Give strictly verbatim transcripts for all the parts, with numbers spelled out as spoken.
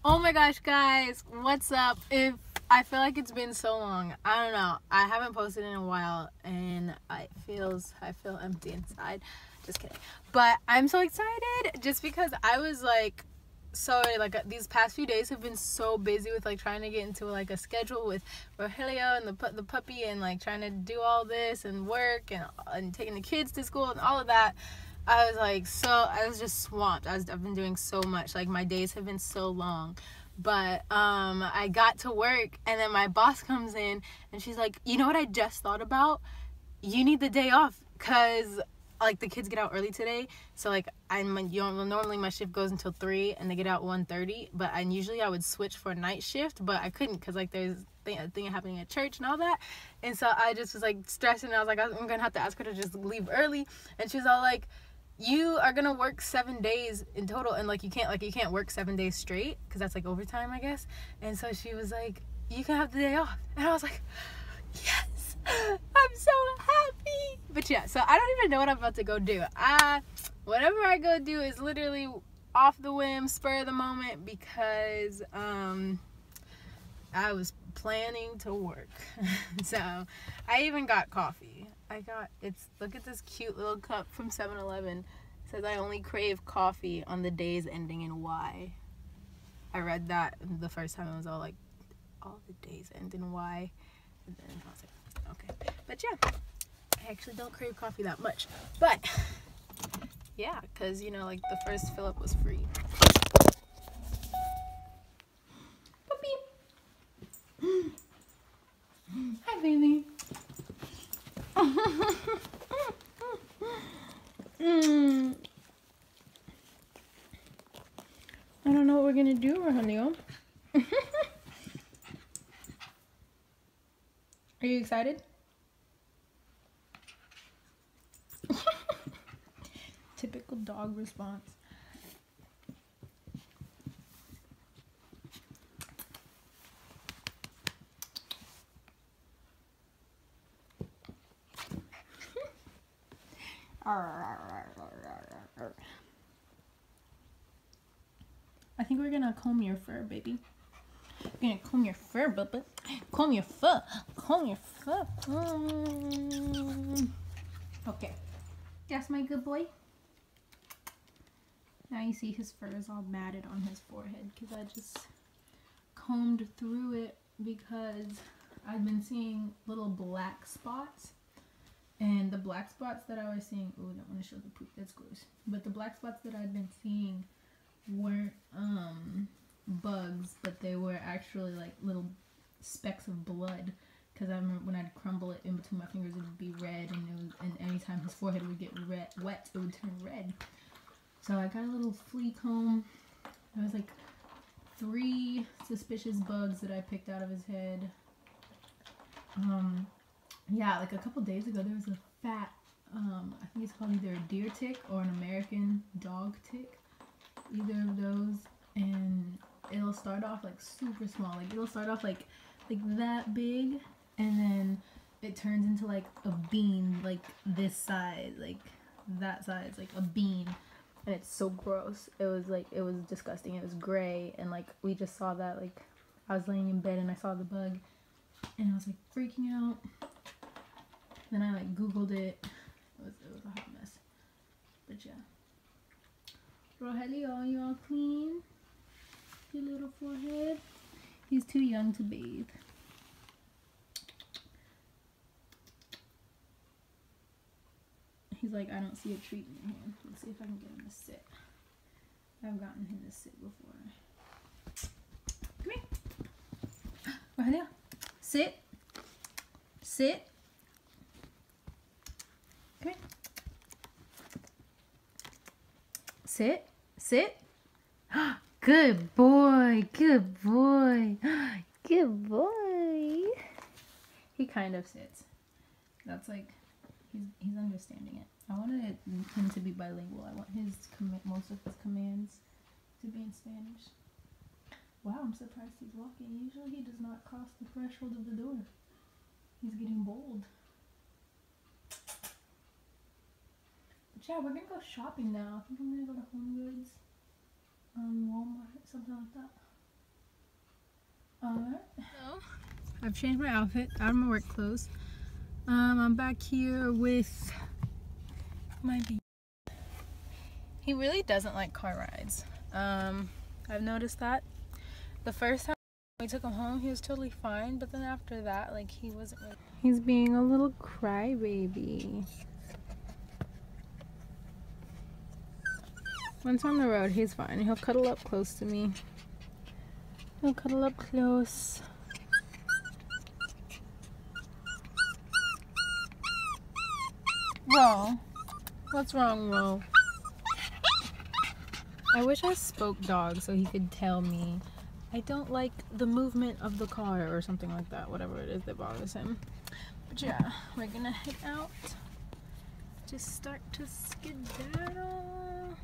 Oh my gosh, guys, what's up? If I feel like it's been so long, I don't know. I haven't posted in a while, and it feels I feel empty inside. Just kidding. But I'm so excited, just because I was like, so like these past few days have been so busy with like trying to get into like a schedule with Rogelio and the the puppy, and like trying to do all this and work and and taking the kids to school and all of that. I was like, so I was just swamped. I was, I've been doing so much. Like, my days have been so long. But um, I got to work, and then my boss comes in, and she's like, you know what I just thought about? You need the day off, because, like, the kids get out early today. So, like, I'm you know, normally my shift goes until three, and they get out one thirty. But I usually I would switch for a night shift, but I couldn't, because, like, there's a thing happening at church and all that. And so I just was, like, stressing, and I was like, I'm going to have to ask her to just leave early. And she was all like, you are gonna work seven days in total, and like you can't like you can't work seven days straight because that's like overtime, I guess. And so she was like, you can have the day off, and I was like, yes, I'm so happy. But yeah, so I don't even know what I'm about to go do. I whatever I go do is literally off the whim, spur of the moment, because um I was planning to work. So I even got coffee. I got, it's, look at this cute little cup from seven eleven. It says I only crave coffee on the days ending in Y. I read that the first time. It was all like, all the days end in Y. And then I was like, okay. But yeah, I actually don't crave coffee that much. But yeah, because, you know, like the first fill up was free. Puppy. Hi, baby. mm. I don't know what we're gonna do, Rogelio. Are you excited? Typical dog response. I think we're gonna comb your fur, baby. We're gonna comb your fur, Bubba. Comb your fur. Comb your fur. Mm. Okay. That's my good boy. Now you see his fur is all matted on his forehead because I just combed through it because I've been seeing little black spots. And the black spots that I was seeing, oh, I don't want to show the poop, that's gross. But the black spots that I'd been seeing weren't um, bugs, but they were actually like little specks of blood. Because I remember when I'd crumble it in between my fingers, it would be red, and it was, and anytime his forehead would get red, wet, it would turn red. So I got a little flea comb. There was like three suspicious bugs that I picked out of his head. Um... Yeah, like a couple days ago, there was a fat, um, I think it's called either a deer tick or an American dog tick, either of those, and it'll start off like super small, like it'll start off like, like that big, and then it turns into like a bean, like this size, like that size, like a bean, and it's so gross. It was like, it was disgusting. It was gray, and like we just saw that, like I was laying in bed and I saw the bug, and I was like freaking out. Then I like googled it. It was, it was a hot mess. But yeah. Rogelio, you all clean? Your little forehead? He's too young to bathe. He's like, I don't see a treat in your hand. Let's see if I can get him to sit. I've gotten him to sit before. Come here. Rogelio. Sit. Sit. Come here. Sit. Sit. Good boy. Good boy. Good boy. He kind of sits. That's like, he's, he's understanding it. I wanted him to be bilingual. I want his most of his commands to be in Spanish. Wow, I'm surprised he's walking. Usually he does not cross the threshold of the door. He's getting bold. Yeah, we're gonna go shopping now. I think I'm gonna go to Home Goods, um, Walmart, something like that. Alright. So, I've changed my outfit out of my work clothes. Um, I'm back here with my baby. He really doesn't like car rides. Um, I've noticed that. The first time we took him home, he was totally fine, but then after that, like, he wasn't really... He's being a little crybaby. Once on the road, he's fine. He'll cuddle up close to me. He'll cuddle up close. Ro, what's wrong, Ro? I wish I spoke dog so he could tell me I don't like the movement of the car or something like that, whatever it is that bothers him. But yeah, we're gonna head out. Just start to skedaddle.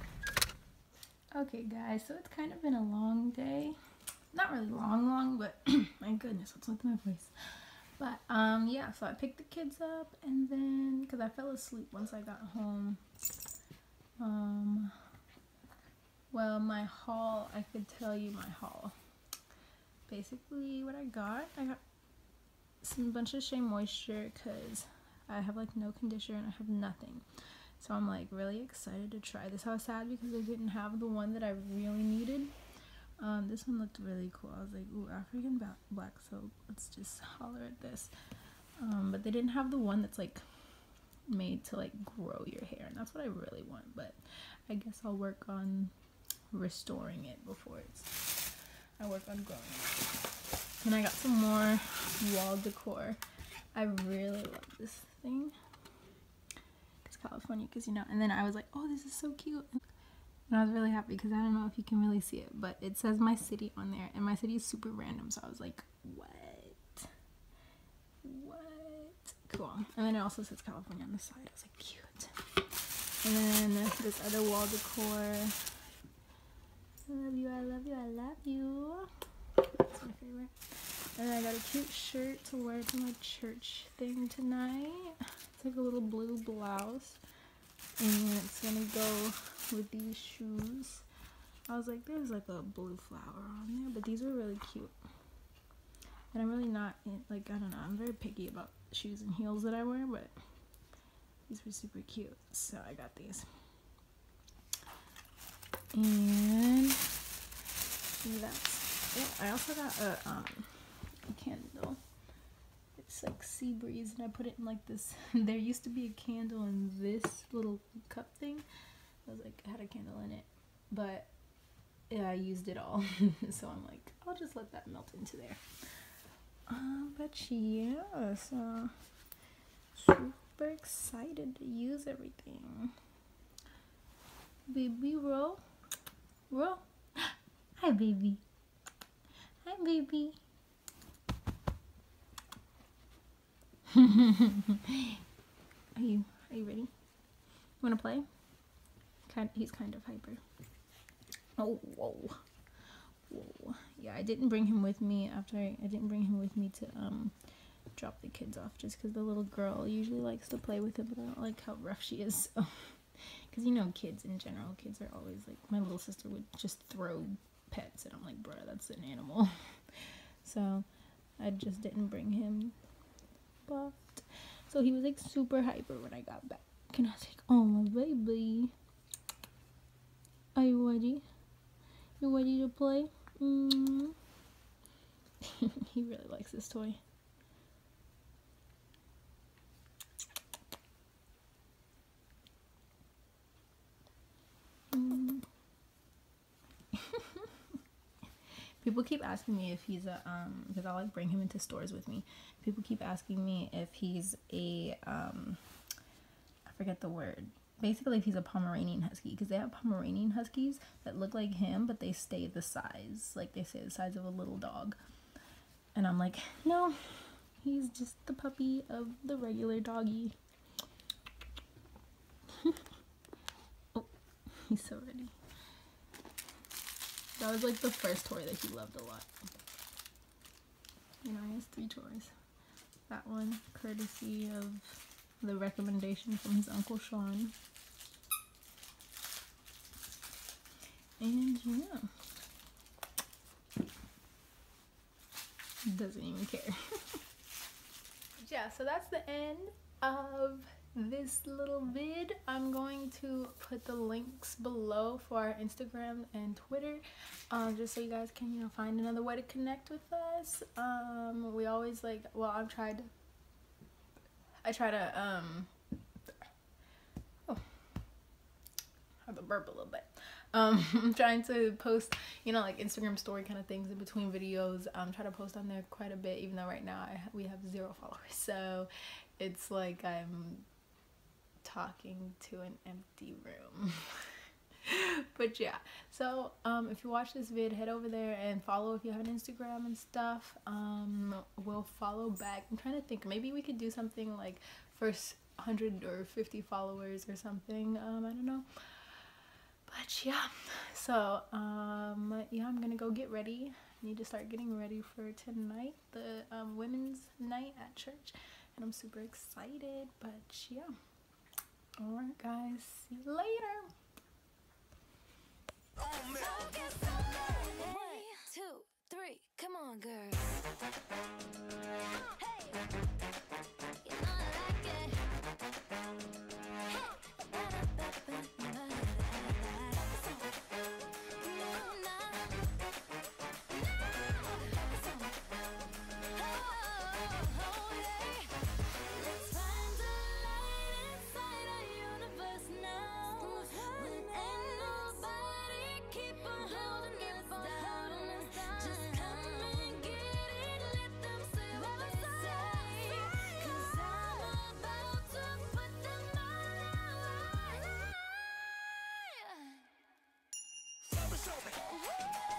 Okay guys, so it's kind of been a long day. Not really long long, but my goodness, what's with my voice? But um yeah, so I picked the kids up, and then because I fell asleep once I got home. Um well, my haul, I could tell you my haul. Basically what I got, I got some bunch of Shea Moisture because I have like no conditioner and I have nothing. So I'm like really excited to try this. I was sad because I didn't have the one that I really needed. Um, this one looked really cool. I was like, ooh, African black soap. Let's just holler at this. Um, but they didn't have the one that's like made to like grow your hair, and that's what I really want. But I guess I'll work on restoring it before it's I work on growing it. And I got some more wall decor. I really love this thing. It's California, because you know. And then I was like, oh, this is so cute. And I was really happy because I don't know if you can really see it, but it says my city on there, and my city is super random. So I was like, what? What? Cool. And then it also says California on the side. I was like, cute. And then this other wall decor. I love you, I love you, I love you. That's my favorite. And then I got a cute shirt to wear to my church thing tonight. It's like a little blue blouse. And it's gonna go with these shoes. I was like, there's like a blue flower on there, but these are really cute. And I'm really not, in, like, I don't know, I'm very picky about shoes and heels that I wear, but these were super cute. So I got these. And that's it. I also got a, um, a candle. It's like sea breeze, and I put it in like this. There used to be a candle in this little cup thing. I was like, I had a candle in it, but yeah, I used it all. So I'm like, I'll just let that melt into there. Uh, but yeah, so super excited to use everything. Baby, roll. Roll. Hi, baby. Hi, baby. are you are you ready? Wanna play? Kind he's kind of hyper. Oh, whoa. Whoa. Yeah, I didn't bring him with me after I, I didn't bring him with me to um drop the kids off, just because the little girl usually likes to play with him, but I don't like how rough she is. So. Because you know, kids in general, kids are always like, my little sister would just throw pets, and I'm like, bruh, that's an animal. So I just didn't bring him. But so he was like super hyper when I got back. Can I take, oh my baby, are you ready? You ready to play? Mm. He really likes this toy. Mm. People keep asking me if he's a um because I like bring him into stores with me. People keep asking me if he's a um I forget the word. Basically, if he's a Pomeranian Husky, because they have Pomeranian Huskies that look like him, but they stay the size, like they stay the size of a little dog. And I'm like, no, he's just the puppy of the regular doggy. Oh, he's so ready. That was like the first toy that he loved a lot. You know, he has three toys. That one, courtesy of the recommendation from his Uncle Sean. And yeah. doesn't even care. Yeah, so that's the end of this little vid. I'm going to put the links below for our Instagram and Twitter, um, just so you guys can, you know, find another way to connect with us. Um, we always like, well, I've tried, I try to, um, oh, I have to burp a little bit. Um, I'm trying to post, you know, like Instagram story kind of things in between videos. I'm trying to post on there quite a bit, even though right now I, we have zero followers. So it's like I'm talking to an empty room. But yeah, so um, if you watch this vid, head over there and follow if you have an Instagram and stuff. Um, we'll follow back. I'm trying to think, maybe we could do something like first one hundred or fifty followers or something. Um, I don't know. But yeah, so um yeah, I'm gonna go get ready. I need to start getting ready for tonight, the um, women's night at church, and I'm super excited. But yeah, all right guys, see you later. One, two, three, come on, girls. Hey, you know I like it. Show me.